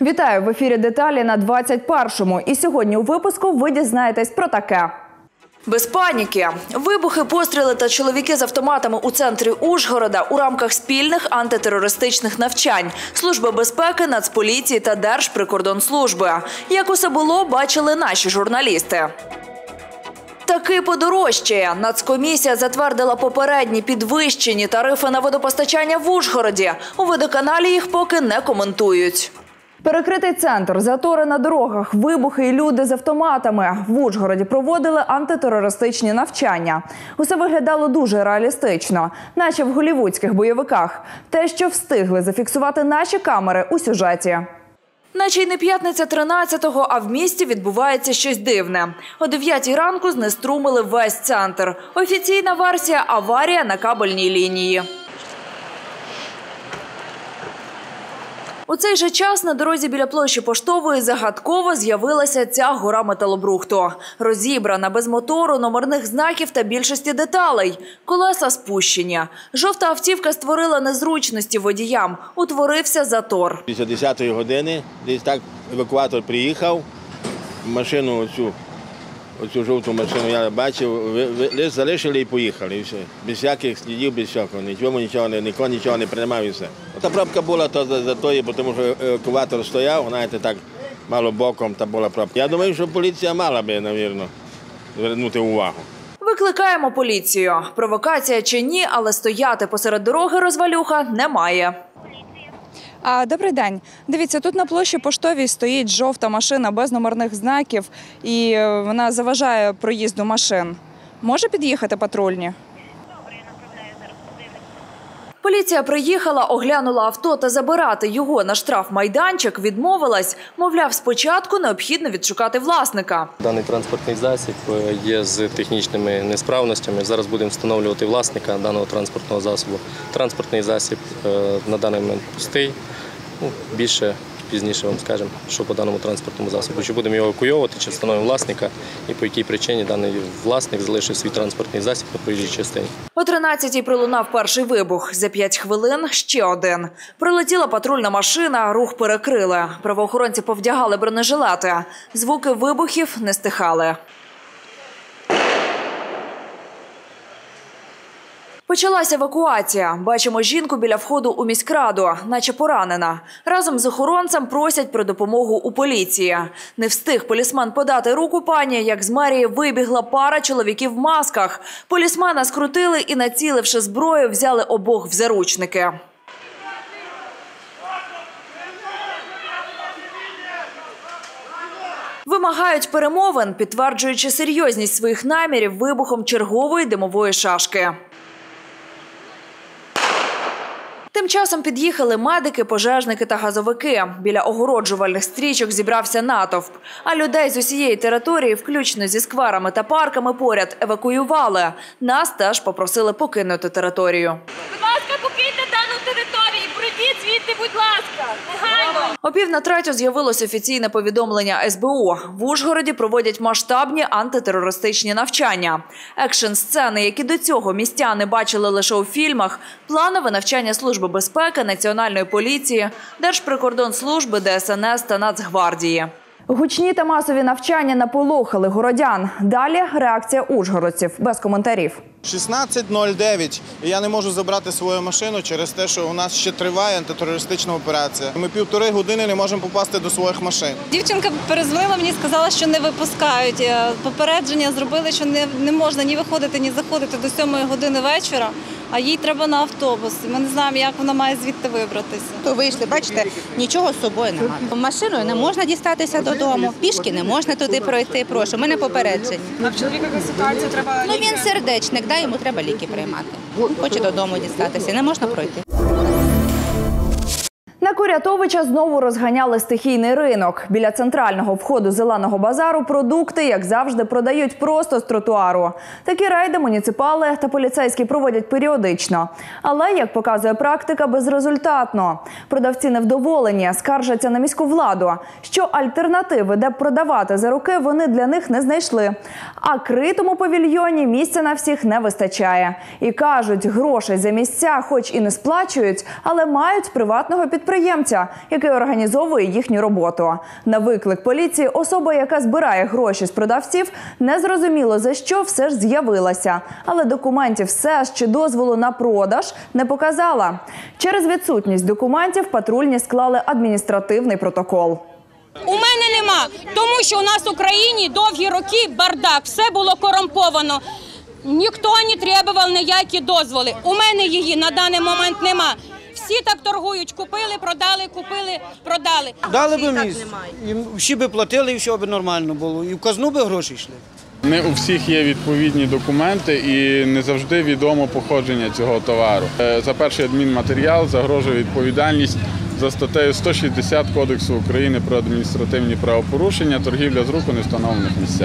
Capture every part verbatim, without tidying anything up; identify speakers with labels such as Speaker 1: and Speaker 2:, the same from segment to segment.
Speaker 1: Вітаю! В ефірі «Деталі» на двадцять першому. І сьогодні у випуску ви дізнаєтесь про таке. Без паніки. Вибухи, постріли та чоловіки з автоматами у центрі Ужгорода у рамках спільних антитерористичних навчань Служби безпеки, Нацполіції та Держприкордонслужби. Як усе було, бачили наші журналісти. Таки подорожчає. Нацкомісія затвердила попередні підвищені тарифи на водопостачання в Ужгороді. У водоканалі їх поки не коментують. Перекритий центр, затори на дорогах, вибухи і люди з автоматами. В Ужгороді проводили антитерористичні навчання. Усе виглядало дуже реалістично, наче в голлівудських бойовиках. Те, що встигли зафіксувати наші камери у сюжеті. Наче й не п'ятниця тринадцятого, а в місті відбувається щось дивне. О дев'ятій ранку знеструмили весь центр. Офіційна версія – аварія на кабельній лінії. У цей же час на дорозі біля площі Поштової загадково з'явилася ця гора металобрухту. Розібрана, без мотору, номерних знаків та більшості деталей. Колеса спущені. Жовта автівка створила незручності водіям. Утворився затор.
Speaker 2: Після десятої години десь так евакуатор приїхав, машину оцю, оцю жовту машину я бачив, лише залишили і поїхали. І все. Без всяких слідів, без всякого. Нічого, нічого, ніхто нічого не приймав і все. Та пробка була то за тої, тому що евакуатор стояв, знаєте, так мало боком, та була пробка. Я думаю, що поліція мала би, мабуть, звернути увагу.
Speaker 1: Викликаємо поліцію. Провокація чи ні, але стояти посеред дороги розвалюха немає.
Speaker 3: Добрий день. Дивіться, тут на площі Поштовій стоїть жовта машина без номерних знаків і вона заважає проїзду машин. Може під'їхати патрульні?
Speaker 1: Добре, я направляю зараз подивитися. Поліція приїхала, оглянула авто та забирати його на штрафмайданчик відмовилась. Мовляв, спочатку необхідно відшукати власника.
Speaker 4: Даний транспортний засіб є з технічними несправностями. Зараз будемо встановлювати власника даного транспортного засобу. Транспортний засіб на даний момент пустий. Ну, більше пізніше вам скажемо, що по даному транспортному засобу. Чи будемо його евакуйовувати, чи встановимо власника і по якій причині даний власник залишив свій транспортний засіб на проїжджій частині.
Speaker 1: О тринадцятій пролунав перший вибух. За п'ять хвилин ще один. Прилетіла патрульна машина, рух перекрили. Правоохоронці повдягали бронежилети. Звуки вибухів не стихали. Почалася евакуація. Бачимо жінку біля входу у міськраду, наче поранена. Разом з охоронцем просять про допомогу у поліції. Не встиг полісман подати руку пані, як з мерії вибігла пара чоловіків в масках. Полісмана скрутили і, націливши зброю, взяли обох в заручники. Вимагають перемовин, підтверджуючи серйозність своїх намірів вибухом чергової димової шашки. Тим часом під'їхали медики, пожежники та газовики. Біля огороджувальних стрічок зібрався натовп. А людей з усієї території, включно зі скверами та парками поряд, евакуювали. Нас теж попросили покинути територію.
Speaker 5: Будь ласка, покиньте дану територію, пройдіть звідти, будь ласка, негайно.
Speaker 1: О пів на третю з'явилось офіційне повідомлення ес бе у. В Ужгороді проводять масштабні антитерористичні навчання. Екшн-сцени, які до цього містяни бачили лише у фільмах, планове навчання Служби безпеки, Національної поліції, Держприкордонслужби, де ес ен ес та Нацгвардії. Гучні та масові навчання наполохали городян. Далі реакція ужгородців. Без коментарів.
Speaker 6: шістнадцять нуль дев'ять. Я не можу забрати свою машину через те, що у нас ще триває антитерористична операція. Ми півтори години не можемо попасти до своїх машин.
Speaker 7: Дівчинка перезвонила мені, сказала, що не випускають. Попередження зробили, що не, не можна ні виходити, ні заходити до сьомої години вечора, а їй треба на автобус. Ми не знаємо, як вона має звідти вибратися.
Speaker 8: То вийшли, бачите, нічого з собою немає. Машиною не можна дістатися додому, пішки не можна туди пройти, прошу, ми не попереджені.
Speaker 3: А в чоловіка яка ситуація? Треба...
Speaker 8: Ну він сердечник, да, йому треба ліки приймати. Хоче додому дістатися, не можна пройти.
Speaker 1: На Курятовича знову розганяли стихійний ринок. Біля центрального входу Зеленого базару продукти, як завжди, продають просто з тротуару. Такі рейди муніципали та поліцейські проводять періодично. Але, як показує практика, безрезультатно. Продавці невдоволені, скаржаться на міську владу, що альтернативи, де б продавати за руки, вони для них не знайшли. А критому павільйоні місця на всіх не вистачає. І кажуть, грошей за місця хоч і не сплачують, але мають приватного підприємства. підприємця, який організовує їхню роботу. На виклик поліції особа, яка збирає гроші з продавців, незрозуміло за що все ж з'явилася. Але документів СЕС чи дозволу на продаж не показала. Через відсутність документів патрульні склали адміністративний протокол.
Speaker 9: У мене нема, тому що у нас в Україні довгі роки бардак, все було корумповано. Ніхто не требував ніякі дозволи. У мене її на даний момент нема. Всі так торгують, купили, продали, купили, продали.
Speaker 10: Дали б місць, і всі би платили, і все б нормально було, і в казну би гроші йшли.
Speaker 11: Не у всіх є відповідні документи і не завжди відомо походження цього товару. За перший адмінматеріал загрожує відповідальність за статтею сто шістдесят Кодексу України про адміністративні правопорушення, торгівля з рук у невстановлених місцях.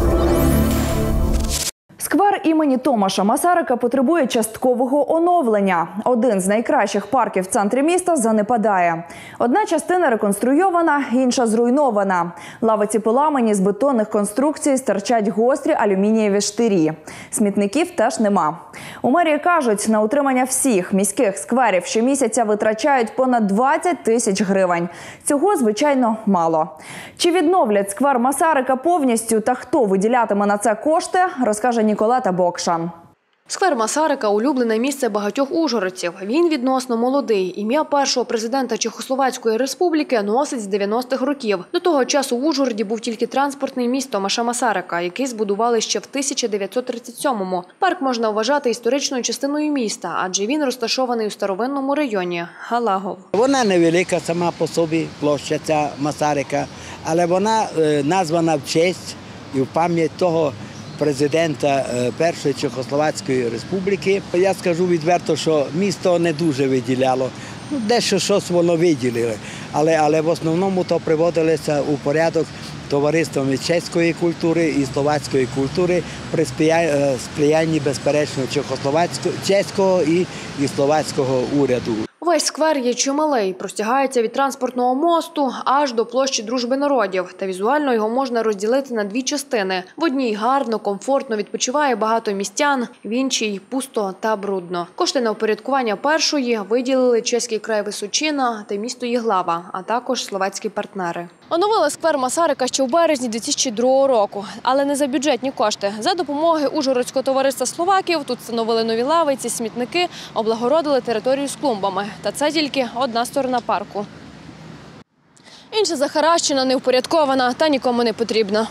Speaker 1: Сквер імені Томаша Масарика потребує часткового оновлення. Один з найкращих парків в центрі міста занепадає. Одна частина реконструйована, інша зруйнована. Лавиці поламані, з бетонних конструкцій стирчать гострі алюмінієві штирі. Смітників теж нема. У мерії кажуть, на утримання всіх міських скверів щомісяця витрачають понад двадцять тисяч гривень. Цього, звичайно, мало. Чи відновлять сквер Масарика повністю та хто виділятиме на це кошти, розкаже Ніколета Бокшан.
Speaker 12: Сквер Масарика – улюблене місце багатьох ужгородців. Він відносно молодий. Ім'я першого президента Чехословацької республіки носить з дев'яностих років. До того часу в Ужгороді був тільки транспортний міст Томаша Масарика, який збудували ще в тисяча дев'ятсот тридцять сьомому. Парк можна вважати історичною частиною міста, адже він розташований у старовинному районі – Галагов.
Speaker 13: Вона невелика сама по собі, площа ця Масарика, але вона е, названа в честь і в пам'ять того президента Першої Чехословацької республіки. Я скажу відверто, що місто не дуже виділяло. Ну, дещо щось воно виділили, але, але в основному то приводилося у порядок товариствами чеської культури і словацької культури при сприянні, безперечно, чехословацького, чеського і, і словацького уряду.
Speaker 12: Весь сквер є чималий, простягається від транспортного мосту аж до площі Дружби народів. Та візуально його можна розділити на дві частини. В одній гарно, комфортно відпочиває багато містян, в іншій – пусто та брудно. Кошти на упорядкування першої виділили чеський край Височина та місто Єглава, а також словацькі партнери. Оновили сквер Масарика ще в березні дві тисячі другого року, але не за бюджетні кошти. За допомоги Ужгородського товариства словаків тут встановили нові лавиці, смітники, облагородили територію з клумбами. Та це тільки одна сторона парку. Інша захаращена, невпорядкована та нікому не потрібна.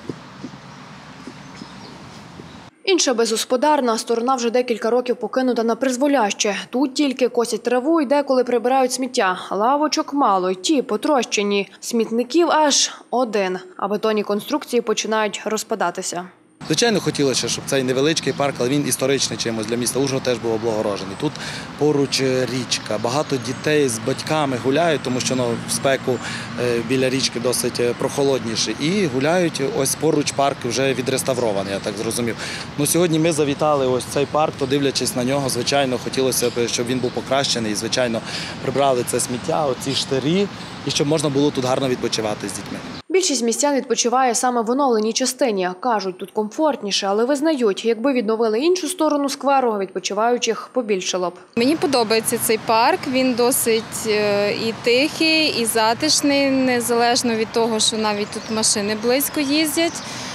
Speaker 12: Інша безгосподарна сторона вже декілька років покинута на призволяще. Тут тільки косять траву і деколи прибирають сміття. Лавочок мало, й ті потрощені. Смітників аж один, а бетонні конструкції починають розпадатися.
Speaker 14: Звичайно, хотілося, щоб цей невеличкий парк, але він історичний чимось для міста Ужгород теж був облагороджений. Тут поруч річка, багато дітей з батьками гуляють, тому що ну, в спеку біля річки досить прохолодніше. І гуляють, ось поруч парк вже відреставрований, я так зрозумів. Ну, сьогодні ми завітали ось цей парк, подивлячись на нього, звичайно, хотілося б, щоб він був покращений. І, звичайно, прибрали це сміття, оці штирі, і щоб можна було тут гарно відпочивати з дітьми.
Speaker 12: Більшість містян відпочиває саме в оновленій частині. Кажуть, тут комфортніше, але визнають, якби відновили іншу сторону скверу, відпочиваючих побільшало б.
Speaker 15: Мені подобається цей парк, він досить і тихий, і затишний, незалежно від того, що навіть тут машини близько їздять.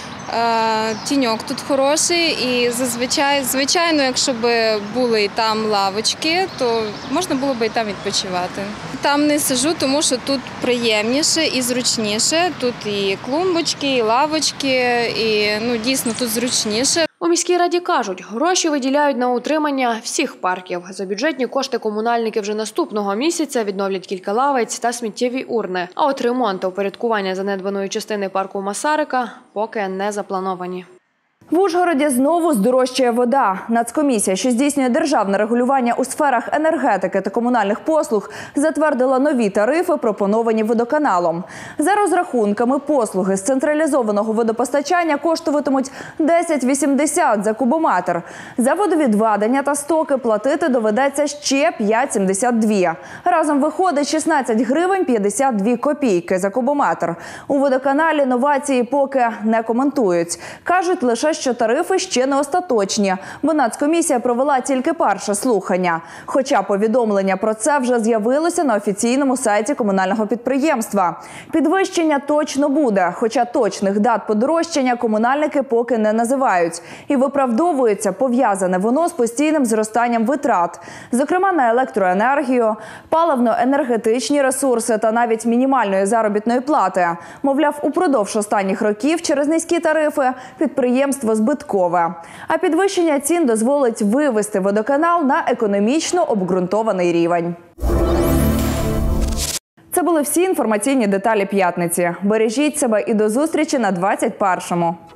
Speaker 15: Тіньок тут хороший і зазвичай, звичайно, якщо б були і там лавочки, то можна було б і там відпочивати. Там не сиджу, тому що тут приємніше і зручніше. Тут і клумбочки, і лавочки, і ну, дійсно тут зручніше.
Speaker 12: У міській раді кажуть, гроші виділяють на утримання всіх парків. За бюджетні кошти комунальники вже наступного місяця відновлять кілька лавиць та сміттєві урни. А от ремонт та упорядкування занедбаної частини парку Масарика поки не заплановані.
Speaker 1: В Ужгороді знову здорожчає вода. Нацкомісія, що здійснює державне регулювання у сферах енергетики та комунальних послуг, затвердила нові тарифи, пропоновані водоканалом. За розрахунками, послуги з централізованого водопостачання коштуватимуть десять вісімдесят за кубометр. За водовідведення та стоки платити доведеться ще п'ять сімдесят два. Разом виходить шістнадцять гривень п'ятдесят дві копійки за кубометр. У водоканалі новації поки не коментують. Кажуть лише, що тарифи ще не остаточні, бо Нацкомісія провела тільки перше слухання. Хоча повідомлення про це вже з'явилося на офіційному сайті комунального підприємства. Підвищення точно буде, хоча точних дат подорожчання комунальники поки не називають. І виправдовується пов'язане воно з постійним зростанням витрат, зокрема на електроенергію, паливно-енергетичні ресурси та навіть мінімальної заробітної плати. Мовляв, упродовж останніх років через низькі тарифи підприємство збиткове. А підвищення цін дозволить вивести водоканал на економічно обґрунтований рівень. Це були всі інформаційні деталі п'ятниці. Бережіть себе і до зустрічі на двадцять першому.